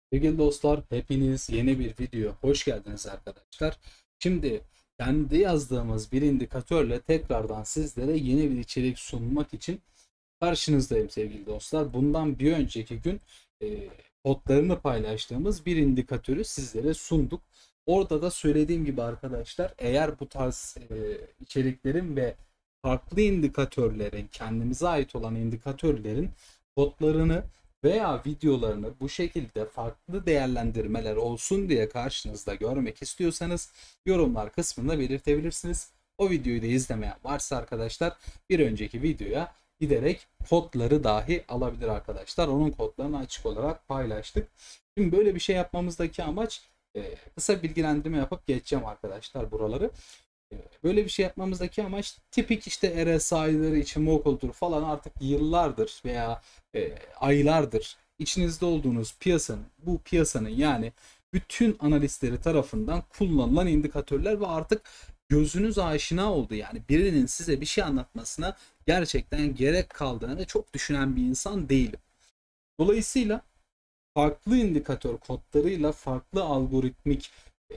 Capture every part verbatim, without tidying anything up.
Sevgili dostlar, hepiniz yeni bir video hoş geldiniz arkadaşlar. Şimdi kendi yazdığımız bir indikatörle tekrardan sizlere yeni bir içerik sunmak için karşınızdayım sevgili dostlar. Bundan bir önceki gün e, kodlarını paylaştığımız bir indikatörü sizlere sunduk. Orada da söylediğim gibi arkadaşlar, eğer bu tarz e, içeriklerin ve farklı indikatörlerin, kendimize ait olan indikatörlerin kodlarını veya videolarını bu şekilde farklı değerlendirmeler olsun diye karşınızda görmek istiyorsanız yorumlar kısmında belirtebilirsiniz. O videoyu da izlemeyen varsa arkadaşlar bir önceki videoya giderek kodları dahi alabilir arkadaşlar. Onun kodlarını açık olarak paylaştık. Şimdi böyle bir şey yapmamızdaki amaç, e, kısa bilgilendirme yapıp geçeceğim arkadaşlar buraları. Böyle bir şey yapmamızdaki amaç tipik işte R S I'ları, Ichimoku'dur falan, artık yıllardır veya e, aylardır içinizde olduğunuz piyasanın, bu piyasanın yani bütün analistleri tarafından kullanılan indikatörler ve artık gözünüz aşina oldu. Yani birinin size bir şey anlatmasına gerçekten gerek kaldığını çok düşünen bir insan değilim. Dolayısıyla farklı indikatör kodlarıyla farklı algoritmik e,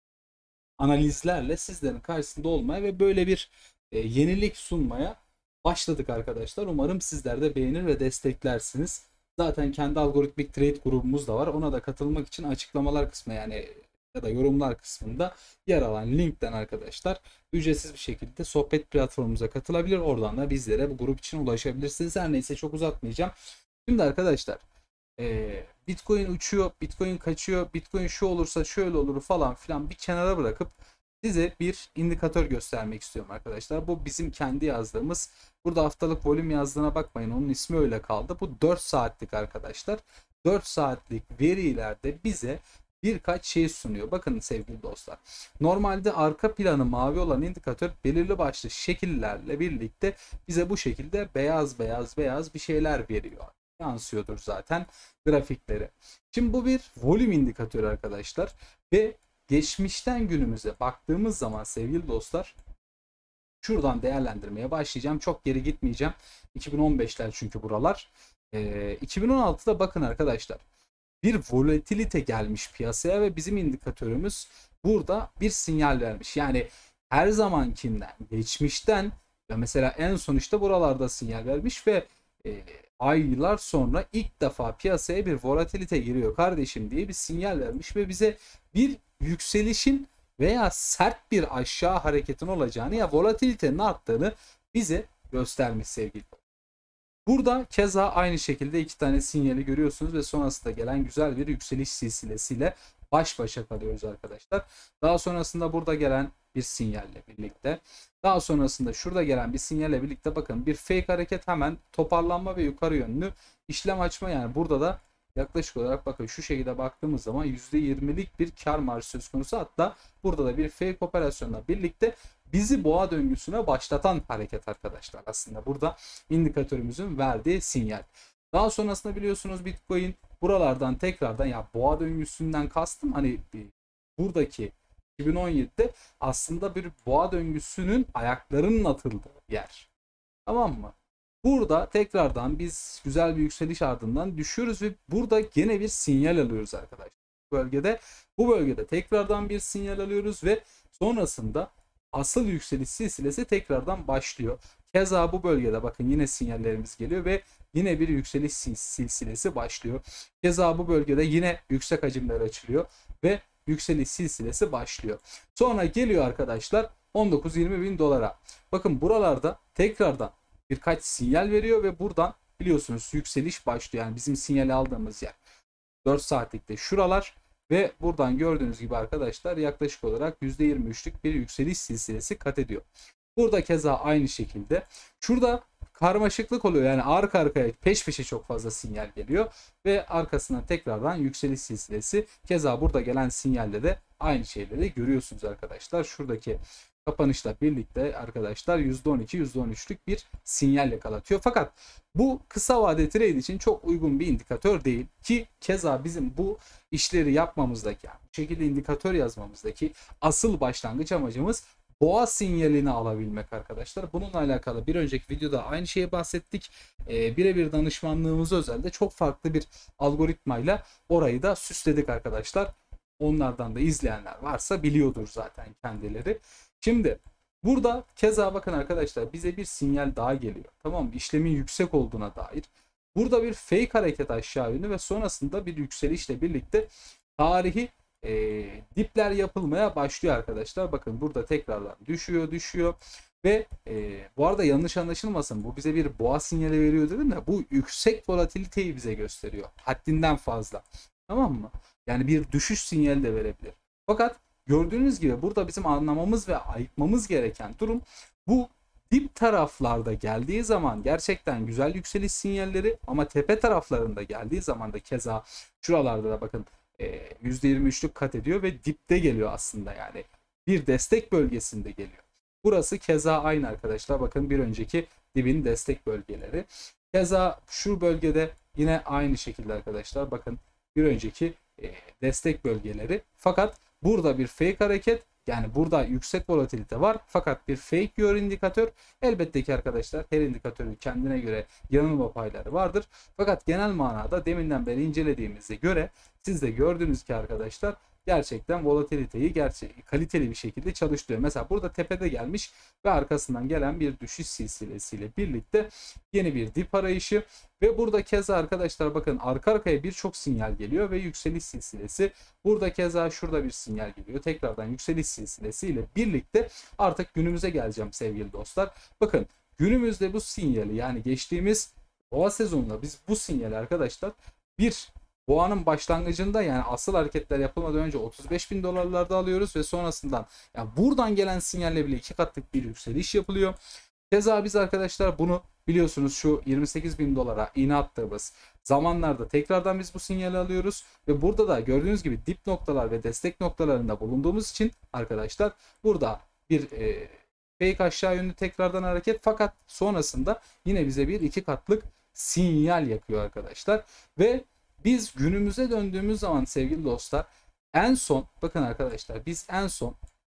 analizlerle sizlerin karşısında olmaya ve böyle bir e, yenilik sunmaya başladık arkadaşlar. Umarım sizler de beğenir ve desteklersiniz. Zaten kendi algoritmik trade grubumuz da var. Ona da katılmak için açıklamalar kısmı yani ya da yorumlar kısmında yer alan linkten arkadaşlar ücretsiz bir şekilde sohbet platformumuza katılabilir. Oradan da bizlere bu grup için ulaşabilirsiniz. Her neyse, çok uzatmayacağım. Şimdi arkadaşlar, e, Bitcoin uçuyor, Bitcoin kaçıyor, Bitcoin şu olursa şöyle olur falan filan bir kenara bırakıp size bir indikatör göstermek istiyorum arkadaşlar. Bu bizim kendi yazdığımız. Burada haftalık volüm yazdığına bakmayın, onun ismi öyle kaldı. Bu dört saatlik arkadaşlar. dört saatlik verilerde bize birkaç şey sunuyor. Bakın sevgili dostlar. Normalde arka planı mavi olan indikatör belirli başlı şekillerle birlikte bize bu şekilde beyaz beyaz beyaz bir şeyler veriyor. Yansıyordur zaten grafikleri. Şimdi bu bir volüm indikatörü arkadaşlar ve geçmişten günümüze baktığımız zaman sevgili dostlar, şuradan değerlendirmeye başlayacağım. Çok geri gitmeyeceğim. iki bin on beşler çünkü buralar. Ee, iki bin on altıda bakın arkadaşlar, bir volatilite gelmiş piyasaya ve bizim indikatörümüz burada bir sinyal vermiş. Yani her zamankinden, geçmişten ve mesela en son işte buralarda sinyal vermiş ve e, aylar sonra ilk defa piyasaya bir volatilite giriyor kardeşim diye bir sinyal vermiş ve bize bir yükselişin veya sert bir aşağı hareketin olacağını ya volatilitenin arttığını bize göstermiş sevgili. Burada keza aynı şekilde iki tane sinyali görüyorsunuz ve sonrasında gelen güzel bir yükseliş silsilesiyle baş başa kalıyoruz arkadaşlar. Daha sonrasında burada gelen bir sinyalle birlikte, daha sonrasında şurada gelen bir sinyalle birlikte bakın bir fake hareket, hemen toparlanma ve yukarı yönlü işlem açma. Yani burada da yaklaşık olarak bakın şu şekilde baktığımız zaman yüzde yirmilik bir kar marjı söz konusu. Hatta burada da bir fake operasyonla birlikte bizi boğa döngüsüne başlatan hareket arkadaşlar. Aslında burada indikatörümüzün verdiği sinyal. Daha sonrasında biliyorsunuz Bitcoin buralardan tekrardan, ya boğa döngüsünden kastım hani buradaki iki bin on yedide aslında bir boğa döngüsünün ayaklarının atıldığı yer. Tamam mı? Burada tekrardan biz güzel bir yükseliş ardından düşüyoruz ve burada gene bir sinyal alıyoruz arkadaşlar. Bu bölgede, bu bölgede tekrardan bir sinyal alıyoruz ve sonrasında asıl yükseliş silsilesi tekrardan başlıyor. Keza bu bölgede bakın yine sinyallerimiz geliyor ve yine bir yükseliş silsilesi başlıyor. Keza bu bölgede yine yüksek hacimler açılıyor ve yükseliş silsilesi başlıyor. Sonra geliyor arkadaşlar on dokuz yirmi bin dolara. Bakın buralarda tekrardan birkaç sinyal veriyor ve buradan biliyorsunuz yükseliş başlıyor. Yani bizim sinyali aldığımız yer dört saatlikte şuralar ve buradan gördüğünüz gibi arkadaşlar yaklaşık olarak yüzde yirmi üçlük bir yükseliş silsilesi kat ediyor. Burada keza aynı şekilde. Şurada karmaşıklık oluyor. Yani arka arkaya peş peşe çok fazla sinyal geliyor ve arkasından tekrardan yükseliş silsilesi. Keza burada gelen sinyalle de aynı şeyleri görüyorsunuz arkadaşlar. Şuradaki kapanışla birlikte arkadaşlar yüzde on iki yüzde on üçlük bir sinyal yakalatıyor. Fakat bu kısa vade trade için çok uygun bir indikatör değil ki keza bizim bu işleri yapmamızdaki, yani bu şekilde indikatör yazmamızdaki asıl başlangıç amacımız boğa sinyalini alabilmek arkadaşlar. Bununla alakalı bir önceki videoda aynı şeye bahsettik. E, birebir danışmanlığımız özelde çok farklı bir algoritmayla orayı da süsledik arkadaşlar. Onlardan da izleyenler varsa biliyordur zaten kendileri. Şimdi burada keza bakın arkadaşlar, bize bir sinyal daha geliyor. Tamam mı? İşlemin yüksek olduğuna dair. Burada bir fake hareket aşağı yönlü ve sonrasında bir yükselişle birlikte tarihi e, dipler yapılmaya başlıyor arkadaşlar. Bakın burada tekrarlar düşüyor düşüyor ve e, bu arada yanlış anlaşılmasın, bu bize bir boğa sinyali veriyor dedim de bu yüksek volatiliteyi bize gösteriyor. Haddinden fazla. Tamam mı? Yani bir düşüş sinyali de verebilir. Fakat gördüğünüz gibi burada bizim anlamamız ve ayıkmamız gereken durum, bu dip taraflarda geldiği zaman gerçekten güzel yükseliş sinyalleri, ama tepe taraflarında geldiği zaman da keza şuralarda da bakın yüzde yirmi üçlük kat ediyor ve dipte geliyor aslında, yani bir destek bölgesinde geliyor. Burası keza aynı arkadaşlar, bakın bir önceki dibin destek bölgeleri. Keza şu bölgede yine aynı şekilde arkadaşlar, bakın bir önceki destek bölgeleri. Fakat burada bir fake hareket, yani burada yüksek volatilite var fakat bir fake diyor indikatör. Elbette ki arkadaşlar her indikatörün kendine göre yanılma payları vardır. Fakat genel manada deminden beri incelediğimize göre siz de gördünüz ki arkadaşlar gerçekten volatiliteyi gerçek kaliteli bir şekilde çalıştırıyor. Mesela burada tepede gelmiş ve arkasından gelen bir düşüş silsilesiyle birlikte yeni bir dip arayışı ve burada keza arkadaşlar bakın arka arkaya birçok sinyal geliyor ve yükseliş silsilesi. Burada keza şurada bir sinyal geliyor. Tekrardan yükseliş silsilesiyle birlikte artık günümüze geleceğim sevgili dostlar. Bakın günümüzde bu sinyali, yani geçtiğimiz boğa sezonunda biz bu sinyali arkadaşlar bir boğanın başlangıcında, yani asıl hareketler yapılmadan önce otuz beş bin dolarlarda alıyoruz ve sonrasından yani buradan gelen sinyalle bile iki katlık bir yükseliş yapılıyor. Keza biz arkadaşlar bunu biliyorsunuz şu yirmi sekiz bin dolara iğne attığımız zamanlarda tekrardan biz bu sinyali alıyoruz ve burada da gördüğünüz gibi dip noktalar ve destek noktalarında bulunduğumuz için arkadaşlar burada bir e, fake aşağı yönlü tekrardan hareket, fakat sonrasında yine bize bir iki katlık sinyal yakıyor arkadaşlar. Ve biz günümüze döndüğümüz zaman sevgili dostlar, en son bakın arkadaşlar, biz en son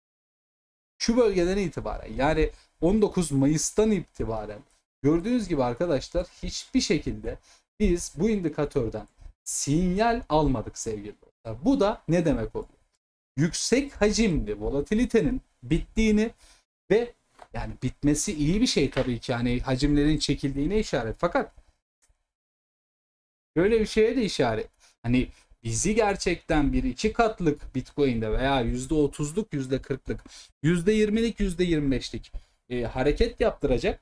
şu bölgeden itibaren, yani on dokuz Mayıs'tan itibaren gördüğünüz gibi arkadaşlar hiçbir şekilde biz bu indikatörden sinyal almadık sevgili dostlar. Bu da ne demek oluyor? Yüksek hacimli volatilitenin bittiğini ve yani bitmesi iyi bir şey tabii ki, yani hacimlerin çekildiğine işaret, fakat böyle bir şeye de işaret. Hani bizi gerçekten bir iki katlık Bitcoin'de veya yüzde otuzluk, yüzde kırklık, yüzde yirmilik, yüzde yirmi beşlik e, hareket yaptıracak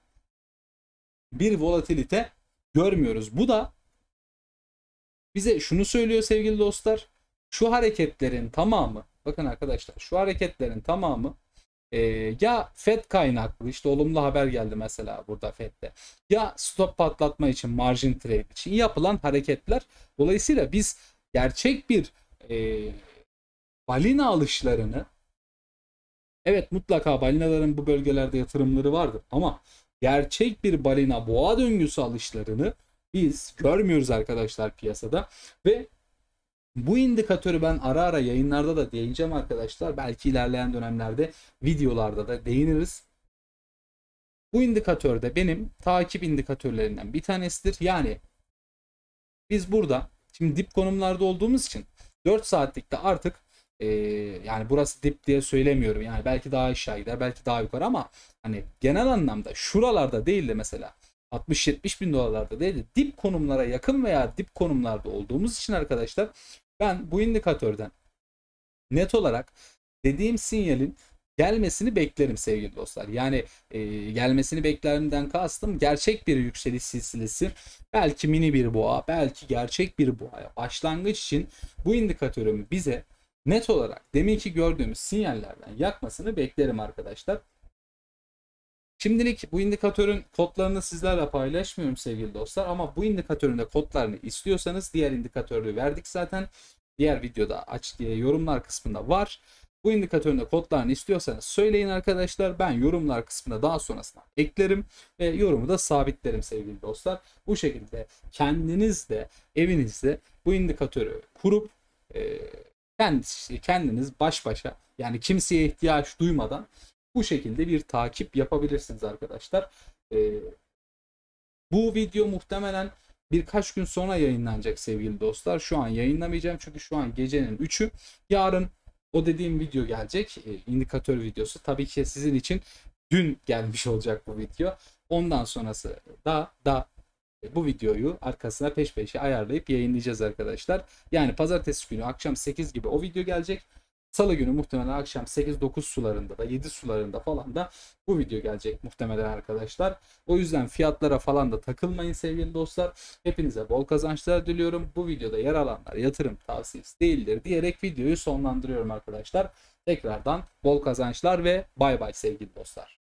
bir volatilite görmüyoruz. Bu da bize şunu söylüyor sevgili dostlar. Şu hareketlerin tamamı, bakın arkadaşlar, şu hareketlerin tamamı e, ya Fed kaynaklı, işte olumlu haber geldi mesela burada Fed'de, ya stop patlatma için, margin trade için yapılan hareketler. Dolayısıyla biz gerçek bir e, balina alışlarını, evet mutlaka balinaların bu bölgelerde yatırımları vardır ama gerçek bir balina boğa döngüsü alışlarını biz görmüyoruz arkadaşlar piyasada. Ve bu indikatörü ben ara ara yayınlarda da değineceğim arkadaşlar. Belki ilerleyen dönemlerde videolarda da değiniriz. Bu indikatör de benim takip indikatörlerinden bir tanesidir. Yani biz burada şimdi dip konumlarda olduğumuz için dört saatlikte artık e, yani burası dip diye söylemiyorum. Yani belki daha aşağı gider, belki daha yukarı, ama hani genel anlamda şuralarda değil de mesela altmış yetmiş bin dolarlarda değil de dip konumlara yakın veya dip konumlarda olduğumuz için arkadaşlar ben bu indikatörden net olarak dediğim sinyalin gelmesini beklerim sevgili dostlar. Yani e, gelmesini beklerimden kastım gerçek bir yükseliş silsilesi, belki mini bir boğa, belki gerçek bir boğaya başlangıç için bu indikatörün bize net olarak deminki gördüğümüz sinyallerden yakmasını beklerim arkadaşlar. Şimdilik bu indikatörün kodlarını sizlerle paylaşmıyorum sevgili dostlar, ama bu indikatörün de kodlarını istiyorsanız diğer indikatörü verdik zaten. Diğer videoda aç diye yorumlar kısmında var. Bu indikatörün de kodlarını istiyorsanız söyleyin arkadaşlar. Ben yorumlar kısmına daha sonrasında eklerim ve yorumu da sabitlerim sevgili dostlar. Bu şekilde kendiniz de evinizde bu indikatörü kurup e, kendiniz, kendiniz baş başa, yani kimseye ihtiyaç duymadan Bu şekilde bir takip yapabilirsiniz arkadaşlar. Ee, bu video muhtemelen birkaç gün sonra yayınlanacak sevgili dostlar. Şu an yayınlamayacağım çünkü şu an gecenin üçü. Yarın o dediğim video gelecek. E, indikatör videosu. Tabii ki sizin için dün gelmiş olacak bu video. Ondan sonrası da da bu videoyu arkasına peş peşe ayarlayıp yayınlayacağız arkadaşlar. Yani pazartesi günü akşam sekiz gibi o video gelecek. Salı günü muhtemelen akşam sekiz dokuz sularında da yedi sularında falan da bu video gelecek muhtemelen arkadaşlar. O yüzden fiyatlara falan da takılmayın sevgili dostlar. Hepinize bol kazançlar diliyorum. Bu videoda yer alanlar yatırım tavsiyesi değildir diyerek videoyu sonlandırıyorum arkadaşlar. Tekrardan bol kazançlar ve bay bay sevgili dostlar.